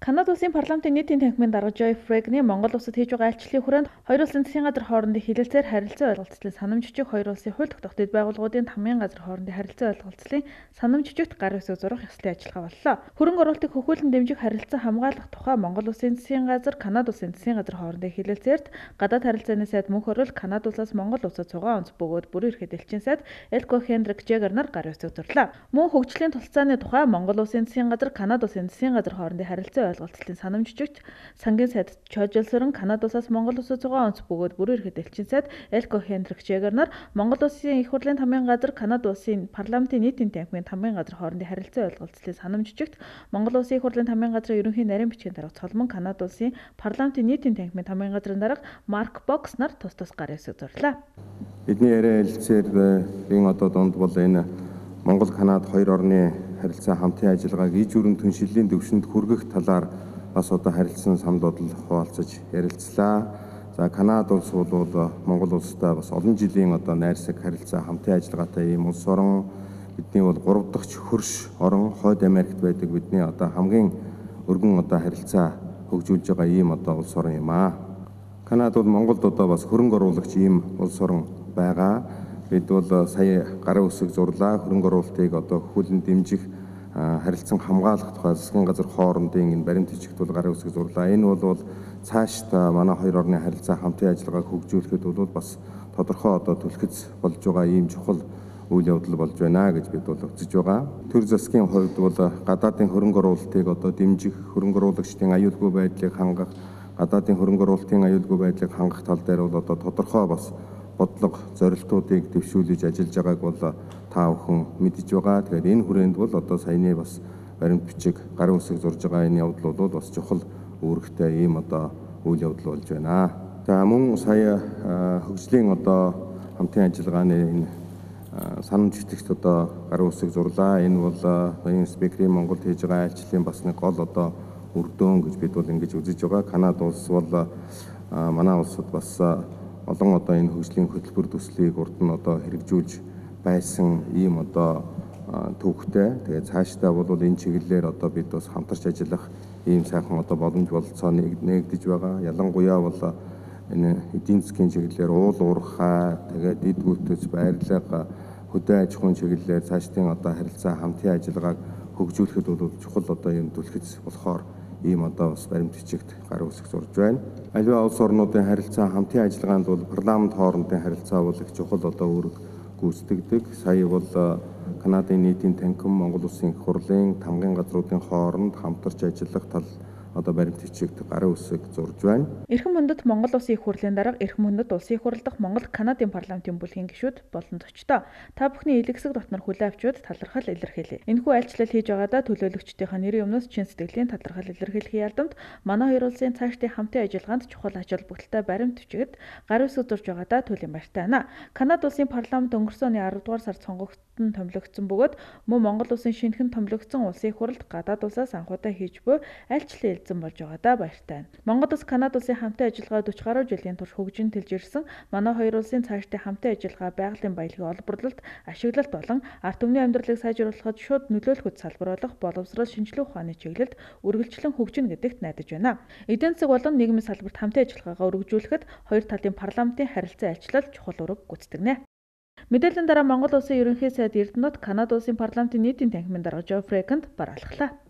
Канада улсын парламентын нийтийн танхимын дарга Joy Fragny Монгол улсад хийж байгаа айлчлалын хүрээнд хоёр улсын засгийн газар хоорондын хилэлцээр харилцаа ойлголцлын санамж жижиг хоёр улсын хууль тогтоох дэд байгууллагуудын тамгын газар хоорондын харилцаа ойлголцлын санамж жижигт гар үсэг зурах ёслолын ажиллагаа боллоо. Хөрөнгө оруулалтыг хөхүүлэн дэмжих харилцаа хамгаалах тухай Монгол улсын засгийн газар, Канада улсын засгийн газар хоорондын хилэлцээрт гадаад харилцааны сайд мөнх орол Канада улсаас Монгол улсад цугаан онц бөгөөд бүрэн эрхт элчин сайд Элко Хендрик Жегер нар гар үсэг зурлаа. Мөн хөгжлийн тулцааны тухай Монгол улсын засгийн газар, Канада улсын засгийн газар хоорондын харилцаа ойлголцлын санамж жижигт сангийн сайд Чожолсорон Канада улсаас Монгол улсад цугаан онц бөгөөд бүрэн эрхт элчин сайд Элко Хендрик Жегер нар Монгол улсын их хурлын тамгын газар, Канада улсын парламентын нийтийн танхимын тамгын газар хоорондын харилцаа ойлголцлын санамж жижигт Монгол улсын их хурлын тамгын газрын ерөнхий нарийн бичгийн дарга Цолмон, Канада улсын парламентын нийтийн танхимын тамгын газрын дарга Марк Бокс нар тус тус гар үсэг зурлаа. Бидний яриа хэлцээрийн одоо донд бол энэ Монгол-Канада хоёр орны харилцаа хамтын ажиллагааг иж бүрэн түншлэлийн дэвшинд хүргэх талаар бас одоо харилцсан самд бодол хуваалцаж ярилцлаа. За Канада улс бол Монгол улстай бас олон жилийн одоо найрсаг харилцаа хамтын ажиллагаатай ийм улс орон. Бидний бол 3 дахь хөрш орон Хойд Америкт байдаг бидний одоо хамгийн өргөн одоо харилцаа хөгжүүлж байгаа ийм одоо улс орн юм аа. Канада бол Монголд одоо бас хөрөнгө оруулагч ийм улс орн байгаа. Бид бол сая гарын үсэг зурлаа, хөрөнгө оруулалтыг одоо хөхүүлэн дэмжих харилцан хамгаалах тухай засгийн газар хоорондын энэ баримт бичигт бол гарын үсэг зурлаа. Энэ бол цаашдаа манай хоёр орны харилцаа хамтын ажиллагааг хөгжүүлэхэд бол бас тодорхой одоо түлхэц болж байгаа ийм чухал үйл явдал болж байна гэж бид бол үзэж байгаа. Төр засгийн хувьд бол гадаадын хөрөнгө оруулалтыг одоо дэмжих, хөрөнгө оруулагчдын аюулгүй байдлыг хангах, гадаадын хөрөнгө оруулалтын аюулгүй байдлыг хангах тал дээр бол одоо тодорхой бас бодлого зорилтуудыг дэвшүүлж ажиллаж байгааг бол та бүхэн мэдж байгаа. Тэгэхээр энэ хүрээнд бол одоо саяны бас баримт бичиг гарын үсэг зурж байгаа энэ явдал бол бас чухал үүрэгтэй ийм одоо үйл явдал болж байна. За мөн сая хөгжлийн одоо хамтын ажиллагааны энэ санамж жижигт одоо гарын үсэг зурлаа. Энэ бол баян спикерийн Монголд хийж байгаа айлчлалын бас нэг гол одоо үр дүн гэж бид бол ингэж үзэж байгаа. Канада улс бол манай улсад бас олон одоо энэ хөгжлийн хөтөлбөр төслийг урд нь одоо хэрэгжүүлж байсан ийм одоо төвхтэй. Тэгээд цаашдаа бол энэ чиглэлээр одоо бид бас хамтарч ажиллах ийм сайхан одоо боломж бололцоо нэгдэж байгаа. Ялангуяа бол энэ эдийн засгийн чиглэлээр уул уурхай, тэгээд эд гүйцэтгэх байрлал, хөдөө аж ахуйн чиглэлээр цаашдын одоо харилцаа хамтын ажиллагааг хөгжүүлэхэд бол чухал одоо юм түлхэц болохоор ийм одоо бас баримт бичигт гар үсэг зурж байна. Аливаа улс орнуудын харилцаа хамтын ажиллагаанд бол парламент хоорондын харилцаа бол их чухал одоо үүрэг гүйцэтгэдэг. Сая бол Канадын нийтийн танхим, Монгол улсын их хурлын тамгын газруудын хооронд хамтарч ажиллах тал одоо баримт бичигт гарын үсэг зурж байна. Эрхэм хүндэт Монгол улсын их хурлын дарга, эрхэм хүндэт улсын их хурл дахь Монгол-Канадын парламентын бүлгийн гишүүд болон зочдоо та бүхний илгэсэг дотнор хүлээ авчуд талархал илэрхийлье. Энэхүү айлчлал хийж байгаадаа төлөөлөгчдийнхээ нэрийн өмнөөс чин сэтгэлийн талархал илэрхийлэхийн ялдамт манай хоёр улсын цаашдын хамтын ажиллагаанд чухал ач холбогдолтой баримт бичигт гарын үсэг зурж байгаадаа түлийн баяртай байна. Канада улсын парламент өнгөрсөн оны 10 дугаар сард сонгогдсон томилогдсон бөгөөд мөн Монгол улсын шинэхэн томилогдсон улсын их хурлд гадаад улсаас анхудаа хийж буй айлчлалын болж байгаадаа баяртай. Монгол улс Канада улсын хамтын ажиллагаа 40 гаруй жилийн турш хөгжин тэлж ирсэн манай хоёр улсын цаашдын хамтын ажиллагаа байгалийн баялагын олборлолт, ашиглалт болон ард түмний амьдралыг сайжруулахад шууд нөлөөлөхөд салбар болох боловсрол шинжилгээ ухааны чиглэлд үргэлжлэн хөгжинэ гэдэгт найдаж байна. Эдийн засаг болон нийгмийн салбарт хамтын ажиллагаагаа өргөжүүлэхэд хоёр талын парламентын харилцаа айлчлал чухал үүрэг гүйцэтгэнэ. Мэдээллийн дараа Монгол улсын ерөнхий сайд Эрдэнэт Канада улсын парламентын нийтийн танхимын дарга Joy Fragny бараалхлаа.